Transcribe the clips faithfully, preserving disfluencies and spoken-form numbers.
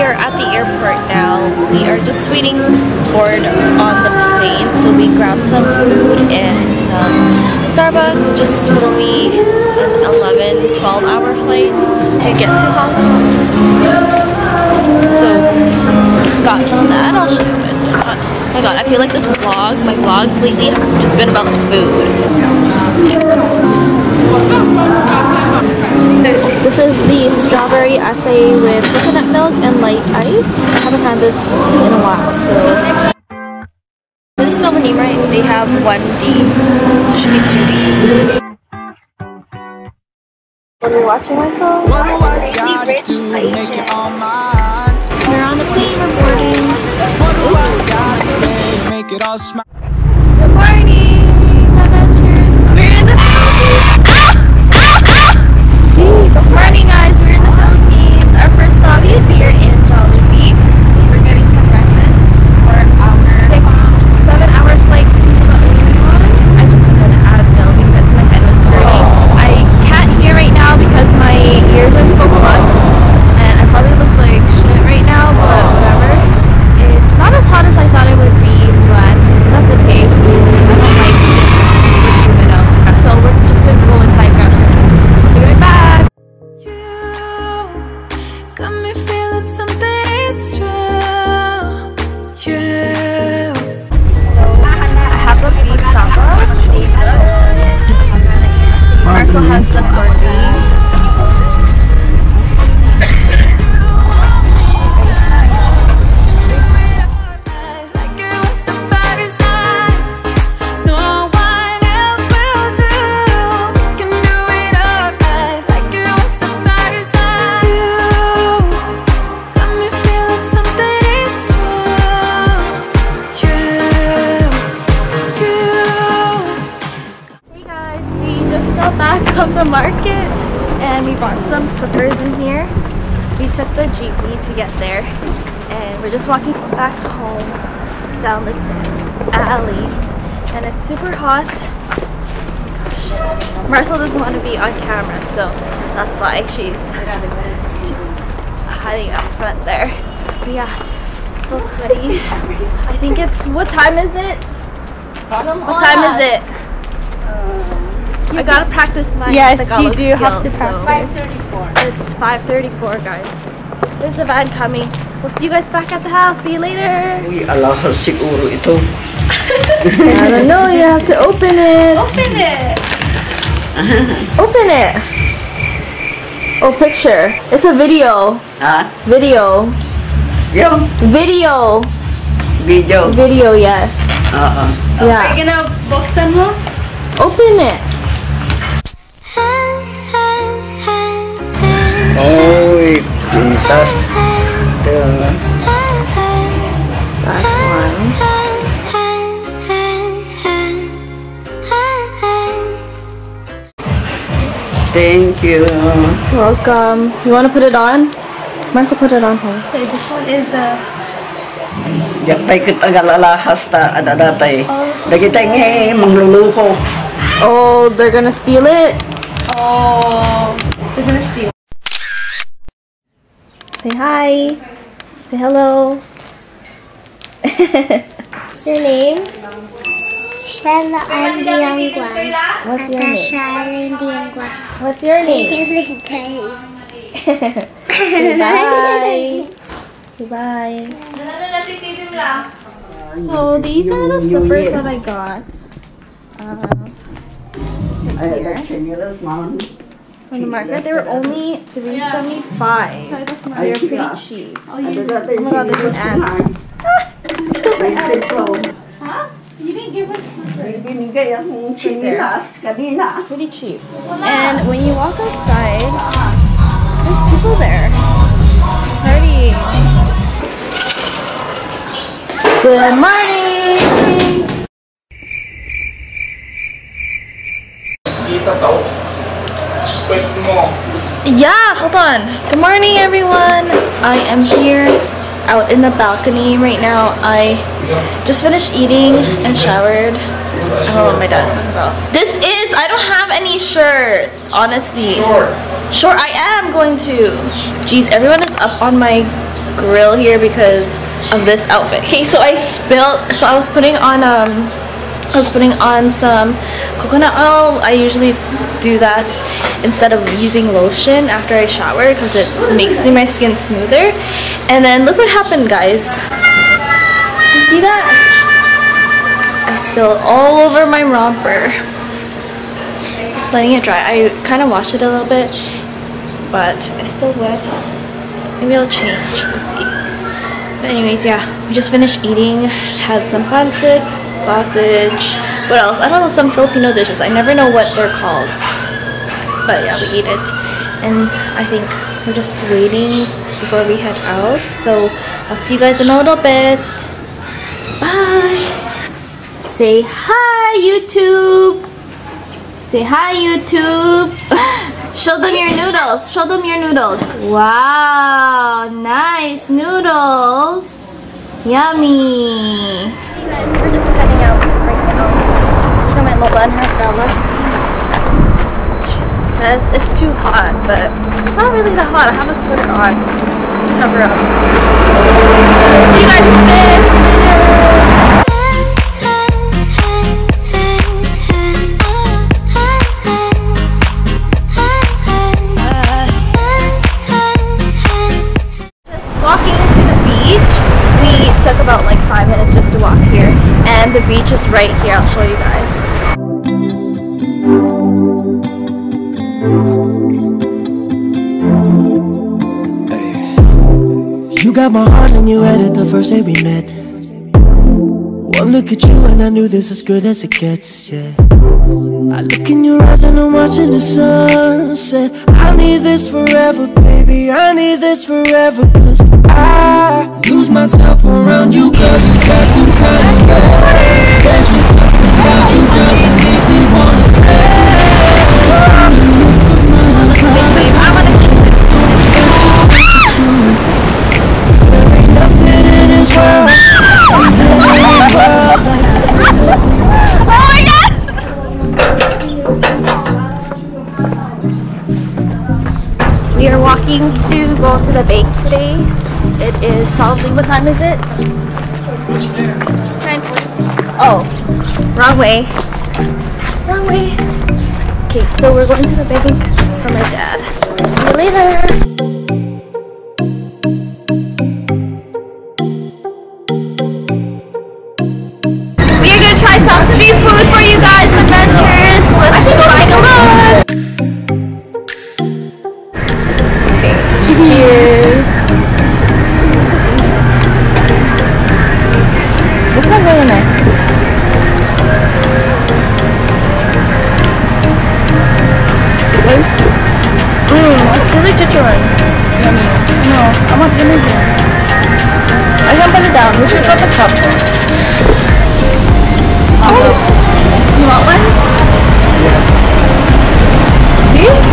are at the airport now. We are just waiting board on the plane, so we grabbed some food and some Starbucks just to be an eleven, twelve hour flight to get to Hong Kong. So, got some of that. I'll show you guys what I got. Oh my god, I feel like this vlog, my vlogs lately have just been about food. This is the strawberry acai with coconut milk and light ice. I haven't had this in a while, so. Did I smell the name right? They have one D. Should be two Ds. What are you watching myself? What do I gotta do to make it all mine? We're on the plane, we're boarding. What do I gotta say to make it all smile? Good morning, Madventurers. We're in the Philippines. Good morning, guys. We're in the Philippines. Our first stop is here in Jollibee. We're getting some breakfast for our six, seven hour flight to the Oman. I just took an Advil because my head was hurting. I can't hear right now because my ears are still plugged, and I probably look like shit right now, but whatever. It's not as hot as I thought it would be, but that's okay. I don't like it, you know. So we're just gonna go inside, grab some food. I'll be right back. Got me feeling something's true. Yeah. So I have the beef samba. Marcel has the corned beef. Back from the market and we bought some slippers in here. We took the jeepney to get there and we're just walking back home down this alley and it's super hot. Gosh. Marcel doesn't want to be on camera, so that's why she's, she's hiding up front there. But yeah, so sweaty. I think it's, what time is it? What time is it? I gotta practice my Yes, Tagalog you do skills, have to practice. So five thirty-four. It's five thirty-four, guys. There's a van coming. We'll see you guys back at the house. See you later. Uy, alahas siguro ito. I don't know. You have to open it. Open it! Open it. Oh, picture. It's a video. Ha? Video. Yung Video. video. Video, yes. Oo. Yeah. Are you gonna buksan mo? Open it. Uy, pintas. Ito. That's one. Thank you. Welcome. You want to put it on? Marcel, put it on hold. Okay, this one is uh Yapay kita galalahas ta adadatay. Dagitay nga mangluluko. Oh, they're gonna steal it? oh they're gonna steal. Say hi. Say hello. What's your name? Stella and the young ones. What's your name? Natasha and the young ones. What's your name? Say bye. Say bye. So these are the slippers that I got. Uh, here. From the market, they were only three seventy-five. They're pretty cheap. Oh my god, there's an ant. Just killed my ant. Huh? You didn't give us slippers. Cheap there. Pretty cheap. And when you walk outside, there's people there. Partying. Good morning! Yeah, hold on. Good morning, everyone. I am here out in the balcony right now. I just finished eating and showered. I don't know what my dad's talking about. This is, I don't have any shirts, honestly. Short. Short, I am going to. Jeez, everyone is up on my grill here because of this outfit. Okay, so I spilled, so I was putting on um I was putting on some coconut oil. I usually do that instead of using lotion after I shower because it makes my skin smoother. And then look what happened, guys. You see that? I spilled all over my romper. Just letting it dry. I kind of washed it a little bit, but it's still wet. Maybe I'll change. We'll see. But anyways, yeah, we just finished eating. Had some pancit, sausage. What else? I don't know, some Filipino dishes. I never know what they're called. But yeah, we ate it. And I think we're just waiting before we head out. So I'll see you guys in a little bit. Bye. Say hi, YouTube. Say hi, YouTube. Show them your noodles. Show them your noodles. Wow, nice noodles. Yummy. We're just heading out right now. For my Lola and her Bella. She says it's too hot, but it's not really that hot. I have a sweater on just to cover up. See you guys in a bit. Took about like five minutes just to walk here, and the beach is right here. I'll show you guys. Hey. You got my heart and you had it the first day we met. One look at you and I knew this as good as it gets, yeah. I look in your eyes and I'm watching the sunset. I need this forever, baby, I need this forever. Cause I lose myself around you, girl. You got some kind of girl. There's just something about you, girl, that makes me wanna stay. Cause I'm in the midst of my life. I wanna there ain't nothing in this world, nothing in this world like oh my God! We are walking to go to the bank today. It is probably, what time is it? nine forty. Oh, wrong way. Wrong way. Okay, so we're going to the bank for my dad. See you later. We are gonna try some street food for you guys, Madventurers. Let's go take a look. Cheers. This is really nice. Mmm, it tastes like chicharron. Yummy. No, I want anything. I can put it down. We should put the cup. Oh, you want one? See?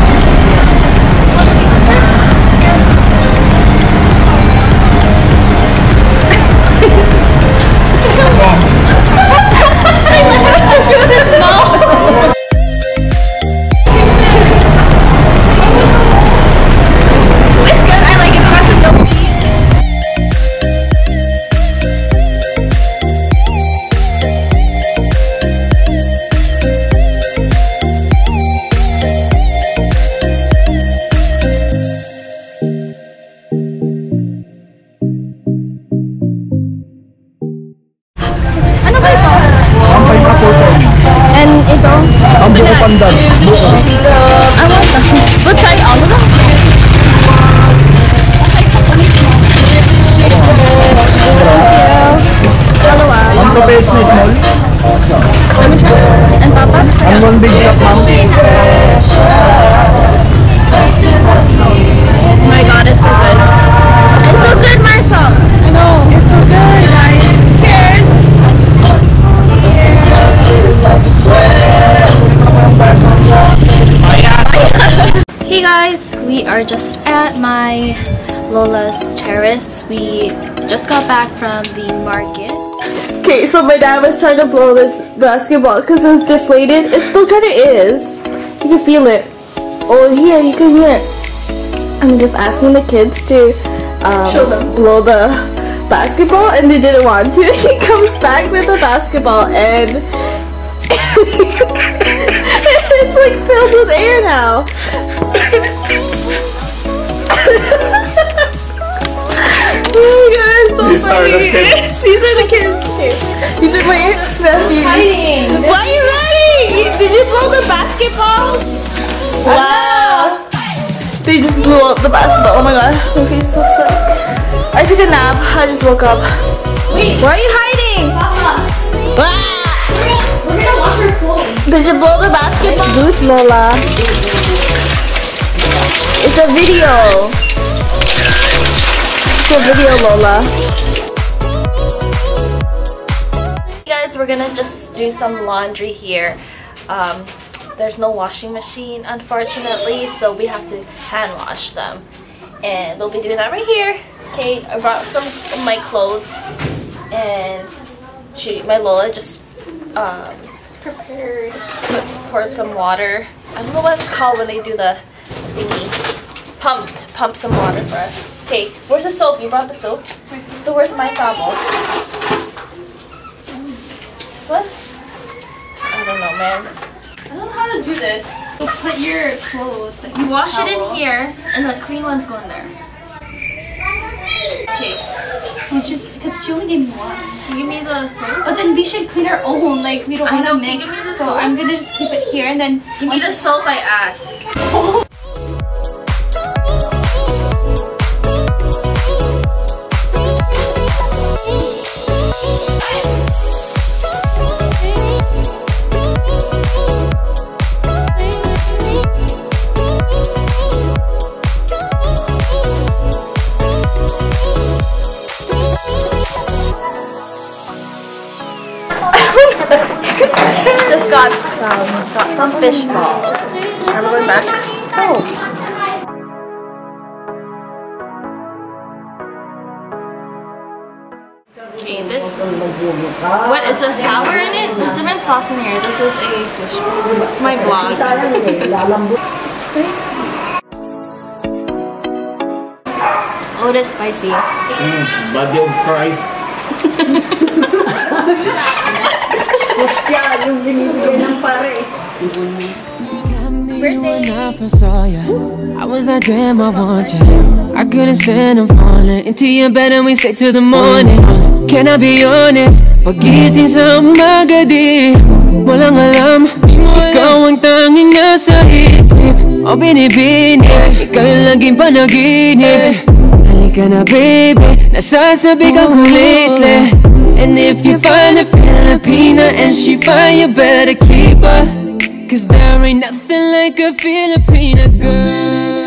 Pandan. I want them. We'll try all of them. One rupees is small. Let me try. And Papa? And one big cup, ma'am. Oh my God, it's so good. It's so good, Marcel. I know. It's so good, guys. Cheers. Hey guys, we are just at my Lola's terrace. We just got back from the market. Okay, so my dad was trying to blow this basketball because it's deflated. It still kind of is. You can feel it. Oh, here, you can hear it. I'm just asking the kids to um, blow the basketball, and they didn't want to. He comes back with the basketball, and it's like filled with air now. Oh my god, so These funny. are the kids. These are the kids. Okay. These are my nephews. Why are you hiding? Did you blow the basketball? Wow. They just blew up the basketball. Oh my god, my face is so sweaty. I took a nap. I just woke up. Wait. Why are you hiding? Papa. Ah! We're gonna wash our clothes. Did you blow the basketball? Boot, Lola. It's a video. It's a video, Lola. Guys, we're gonna just do some laundry here. Um, there's no washing machine, unfortunately, so we have to hand wash them. And we'll be doing that right here. Okay, I brought some of my clothes, and she, my Lola just um, prepared, poured some water. I don't know what it's called when they do the thingy. Pumped, pumped some water for us. Okay, where's the soap? You brought the soap? So where's my towel? This one? I don't know, man. I don't know how to do this. So put your clothes. Like You wash it in towel. here, and the clean ones go in there. Okay. It's just because she only gave me one. You give me the soap? But then we should clean our own. Like we don't I want know, to can you mix. give me the So soap? I'm gonna just keep it here and then Give me the soap I asked. Just got some, got some fish balls. Are we going back? Oh. Okay, this. What is the sour in it? There's different sauce in here. This is a fish ball. It's my vlog. It's spicy. Oh, it is spicy. Mm, body of Christ. Hostya, yung binibigay ng pare. When I first saw you, I was like, damn, I want you. I couldn't stand on falling into your bed and we stayed till the morning. Can I be honest? Pagising sa umaga di walang alam, ikaw ang tanging nasa isip. O binibini, ikaw yung laging panaginip. Halika na baby, nasasabi ka kong lately. And if you find a Filipina and she fine, you better keep her. Cause there ain't nothing like a Filipina girl.